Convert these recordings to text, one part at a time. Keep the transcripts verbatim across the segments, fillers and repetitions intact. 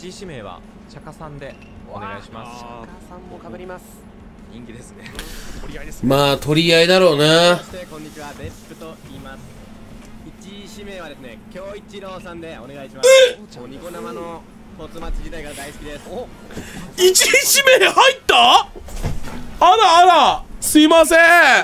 い指名は釈迦さんでお願いします。 釈迦さんも被ります。 人気ですね。 取り合いですね。 まあ取り合いだろうな。 そしてこんにちは、デップと言います。いちい指名はですね、京一郎さんでお願いします。もうニコ生のポツマチ時代から大好きです。おいちい指名入った？あらあら、すいません。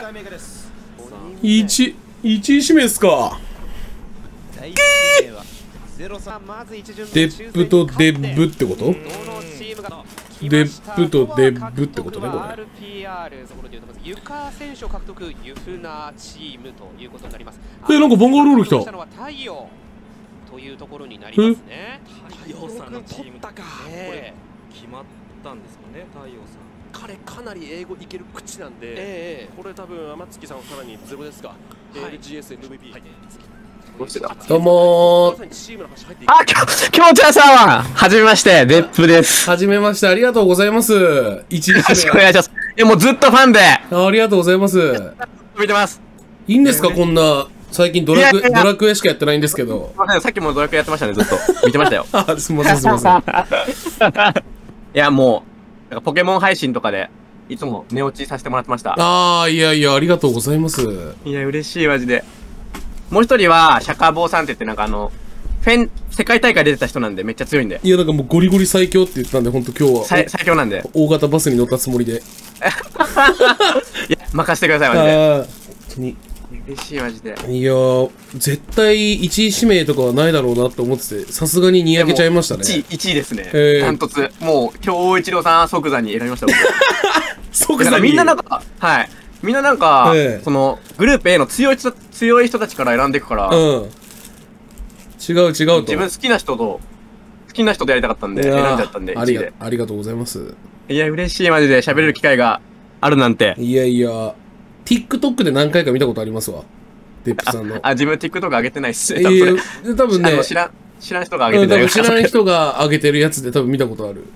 一一位指名っすか。 第一指名はゼロさん、まず一巡目デップとデッブってこと？デップとデッブってことね、これ。 アールピーアール ところで言うとまずユカ選手を獲得、ユフナチームということになります。 え、なんかバンガロール来た。 太陽というところになりますね。 太陽さんのチームだか。これ決まったんですかね、太陽さん。 彼かなり英語いける口なんで、えー、これ多分天月さんはさらにゼロですか、はい、エルジーエスエムブイピー、はい、 どうもー。 あ、きょ、きょうちゃんさんははじめまして、デップです。 はじめまして、ありがとうございます。一位指名。 よろしくお願いします。え、もうずっとファンで。ありがとうございます。 見てます。 いいんですか、こんな、最近ドラクエ、ドラクエしかやってないんですけど。 さっきもドラクエやってましたね、ずっと。見てましたよ。 あ、すみません、すみません。いや、もう、なんかポケモン配信とかで、いつも寝落ちさせてもらってました。 ああ、いやいや、ありがとうございます。 いや、嬉しい、マジで。もう一人は、シャカボーさんって言って、なんかあの、フェン、世界大会出てた人なんで、めっちゃ強いんで。 いや、なんかもうゴリゴリ最強って言ってたんで、ほんと今日は。 最、最強なんで。 大型バスに乗ったつもりで。いや、 任せてください、マジで。 ああ、本当に。 嬉しい、マジで。 いやー、絶対いちい指名とかはないだろうなって思ってて、さすがににやけちゃいましたね。 いちい、いちいですね。 えー、 ダントツ。もう、京一郎さん即座に選びました、僕。 即座に。 みんななんか、はい。みんななんか、 えー、 その、グループ A の強い人、強い人たちから選んでいくから、 うん。違う違うと。自分好きな人と、好きな人とやりたかったんで、選んじゃったんで、 ありが、ありがとうございます。 いや、嬉しい、マジで喋れる機会があるなんて。 いやいや、TikTok で何回か見たことありますわ。デップさんの。 あ、自分 TikTok 上げてないっす。 えー、多分ね、 知らん、知らん人が上げてない。 多分知らん人が上げてるやつで多分見たことある。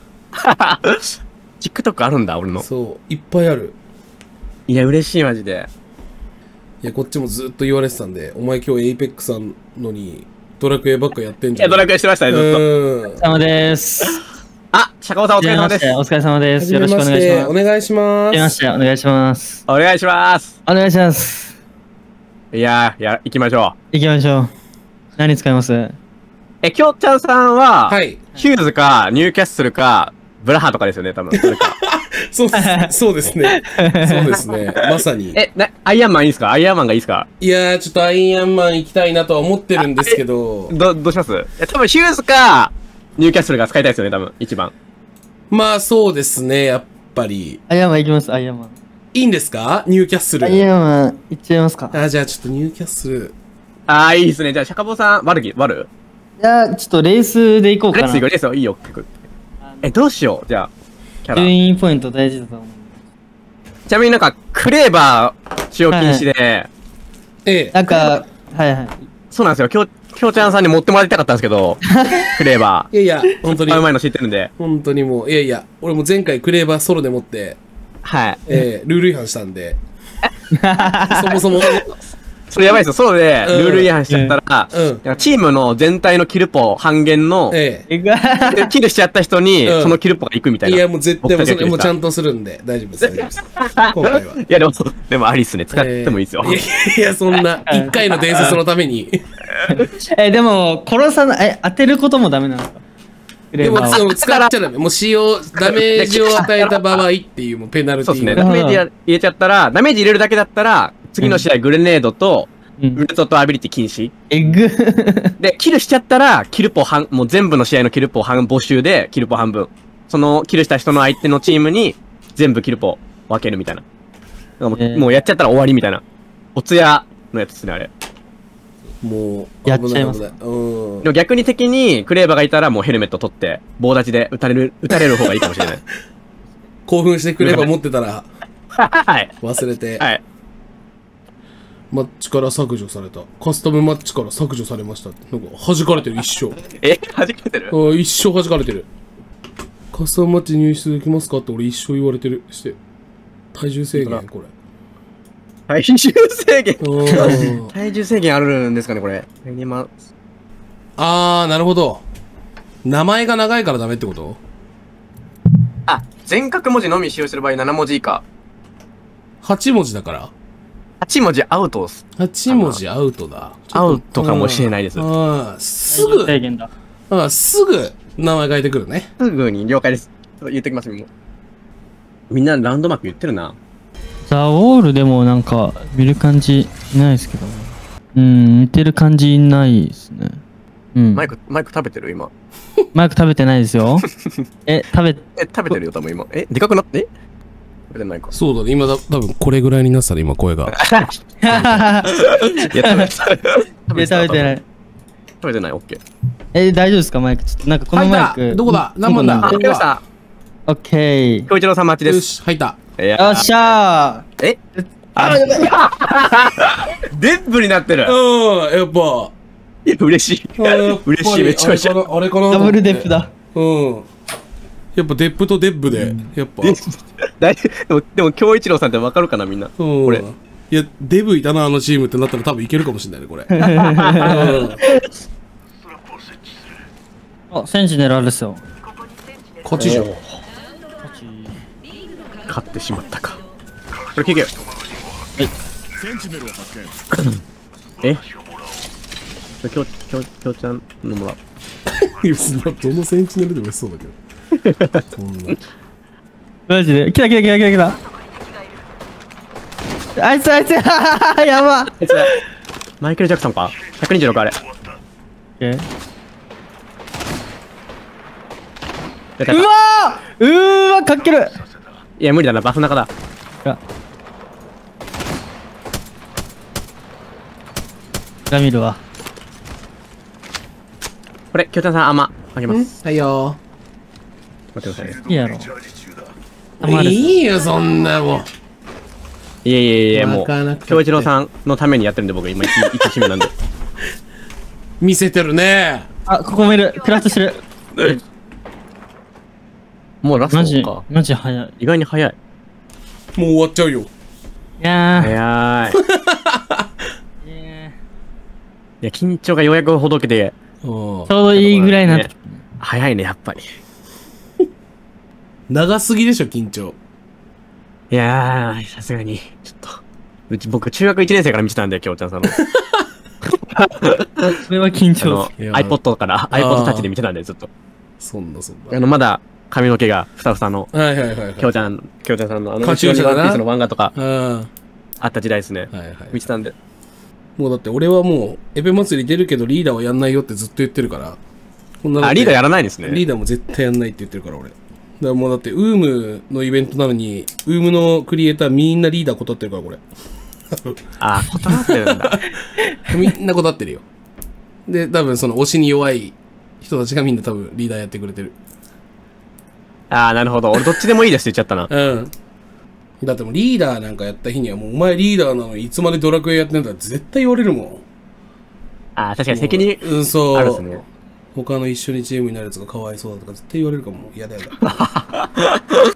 TikTok あるんだ、俺の。 そう、いっぱいある。 いや、嬉しい、マジで。 いや、こっちもずっと言われてたんで、お前今日エイペックさんのに、ドラクエばっかやってんじゃん。 いや、ドラクエしてましたね、ずっと。 お疲れ様です。 あ、釈迦さんお疲れ様です。 お疲れ様です。よろしくお願いします。 お願いします。 はじめまして、お願いします。 お願いします。 お願いします。 いやー、や、行きましょう。行きましょう。何使います？ え、きょうちゃんさんは、 はい。 ヒューズか、ニューキャッスルか、ブラハとかですよね、多分。それか。 そうです、そうですね。そうですね。まさに。 え、な、アイアンマンいいですか？アイアンマンがいいですか？ いやー、ちょっとアイアンマン行きたいなとは思ってるんですけど。 ど、どうします？え、多分ヒューズか、ニューキャッスルが使いたいですよね、多分、一番。 まあ、そうですね、やっぱり。 アイアンマン行きます、アイアンマン。 いいんですか？ニューキャッスル。 アイアンマン行っちゃいますか？ あ、じゃあちょっとニューキャッスル。 あー、いいですね。じゃあ、シャカボさん、悪き、悪？ いや、ちょっとレースで行こうかな。 レース行こう、レースよ、いいよ、結構。え、どうしよう、じゃあ、 キャラ。順位ポイント大事だと思う。 ちなみになんか、クレーバー使用禁止で、 ええ。 なんか、はいはい。 そうなんですよ。きょう、きょうちゃんさんに持ってもらいたかったんですけど、クレーバー。いやいや、本当に。 うまいの知ってるんで。 本当にもう、いやいや、俺も前回クレーバーソロで持って、 はい。 ええ、ルール違反したんで。そもそも。 それやばいですよ。そうで、ルール違反しちゃったら、チームの全体のキルポ半減の、キルしちゃった人に、そのキルポが行くみたいな。 いや、もう絶対、それもちゃんとするんで、大丈夫です、大丈夫です。今回は。いや、でも、でもありっすね。使ってもいいですよ。 いや、そんな、一回の伝説のために。 え、でも、殺さない、え、当てることもダメなのか？ でも、使っちゃダメ。もう使用、ダメージを与えた場合っていう、もうペナルティー。 そうですね。ダメージ入れちゃったら、ダメージ入れるだけだったら、次の試合、グレネードと、ウルトとアビリティ禁止。 えぐで、キルしちゃったら、キルポ半、もう全部の試合のキルポ半募集で、キルポ半分。その、キルした人の相手のチームに、全部キルポ分けるみたいな。もう、えー、もうやっちゃったら終わりみたいな。おつやのやつですね、あれ。 もう、やっちゃいます。 うん。 でも逆に敵にクレーバーがいたらもうヘルメット取って、棒立ちで撃たれる、撃たれる方がいいかもしれない。 興奮してクレーバー持ってたら、 はい。 忘れて。 はい。 マッチから削除された。カスタムマッチから削除されました。なんか、弾かれてる、一生。 え弾かれてる？ ああ、一生弾かれてる。カスタムマッチ入手できますかって俺一生言われてる。して。体重制限、これ。 体重制限体重制限あるんですかね、これ。あー、なるほど。 名前が長いからダメってこと？ あ、全角文字のみ使用する場合なな文字以下。 はち文字だから。 はち文字アウトっす。 はち文字アウトだ。 アウトかもしれないです。 ああ、すぐ、 制限だ。 ああ、すぐ名前変えてくるね。 すぐに了解です。言ってきますもう。みんなラウンドマーク言ってるな。 ザ・ウォールでもなんか見る感じいないですけどね。うん、似てる感じないですね。うん。 マイク、マイク食べてる今。 マイク食べてないですよ。え、食べ、 え、食べてるよ多分今。え、でかくなって？食べてないか。 そうだね、今だ、多分これぐらいになってたね、今声が。 いや、食べてない。 え、食べてない。 食べてない、オッケー。 え、大丈夫ですかマイク。ちょっとなんかこのマイク。 どこだ何番だあ、来ました。 オッケー。 京一郎さん待ちです。 よし、入った。 いやよっしゃー。 えあ、デップになってる。 うん、やっぱ。 いや、嬉しい。嬉しい、めっちゃ嬉しい。 あれかなダブルデップだ。 うん。やっぱデップとデップで、やっぱ。 大でも、でも、京一郎さんってわかるかな、みんな。 これ。 いや、デブいたな、あのチームってなったら多分いけるかもしれないね、これ。うんあ、センチネルあるっすよ。 勝ちじゃん。 勝ってしまったか。これ聞けよ。えきょう、きょう、きょうちゃんのもらう。 どのセンチネルでもそうだけど。そんな。 マジで来た来た来た来た来た。あいつあいつやばっ。 マイケル・ジャクソンか ?ひゃくにじゅうろく あれ。 えううわーうーわかっける。 いや、無理だな、バスの中だ。 が見るわ。 これ、きょうちゃんさん、甘。あげます。 はいよ待ってくださいね。 いいやろ。 ー。いいよ、そんなもん。 いやいやいや、もう、 わからなくて京一郎さんのためにやってるんで、僕、今、一一締めなんで。 見せてるね。 あ、ここもいる。クラッシュしてる。 もうラスマジトか。 マジ早い。 意外に早い。 もう終わっちゃうよ。 いやー。 早い。 いやーいや、緊張がようやくほどけて、 うん。 ちょうどいいぐらいになって。 早いね、やっぱり。 長すぎでしょ、緊張。 いやー、さすがに、ちょっと。うち、僕、中学いちねん生から見てたんで、きょうちゃんさんの。 それは緊あの張す、 いや iPod から、 あー iPod タッチで見てたんで、ずっと。 そんなそんな。 あの、まだ、髪の毛がふさふさの、 はいはいはいはい。 きょうちゃん、きょうちゃんさんの、あの、 カチューシャだな後ろにワンピースの漫画とか、 うん。はあった時代ですね。 いはい。 見てたんで。 もうだって俺はもう、エペ祭り出るけどリーダーはやんないよってずっと言ってるから。こんなだっあ、 てリーダーやらないんですね。 リーダーも絶対やんないって言ってるから俺。だからもうだって、ウームのイベントなのに、ウームのクリエイターみんなリーダー断ってるからこれ。 あ、断ってるんだ。 みんな断ってるよ。で、多分その推しに弱い人たちがみんな多分リーダーやってくれてる。 あー、なるほど。俺どっちでもいいですって言っちゃったな。 うん。だってもうリーダーなんかやった日にはもうお前リーダーなのにいつまでドラクエやってんだって絶対言われるもん。 あー、確かに責任、 うん、そう。 あるっすね。 他の一緒にチームになるやつがかわいそうだとか絶対言われるかも。嫌だやだ。